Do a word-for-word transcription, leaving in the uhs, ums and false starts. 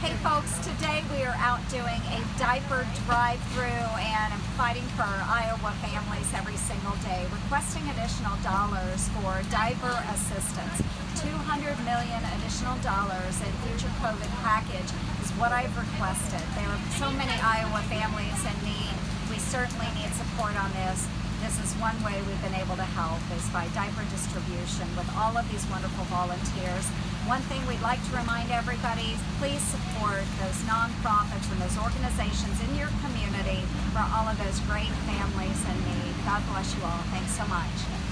Hey folks, today we are out doing a diaper drive-through and I'm fighting for Iowa families every single day, requesting additional dollars for diaper assistance. two hundred million additional dollars in future COVID package is what I've requested. There are so many Iowa families in need. We certainly need support on this. This is one way we've been able to help, is by diaper distribution with all of these wonderful volunteers. One thing we'd like to remind everybody, please support those nonprofits and those organizations in your community for all of those great families in need. God bless you all. Thanks so much.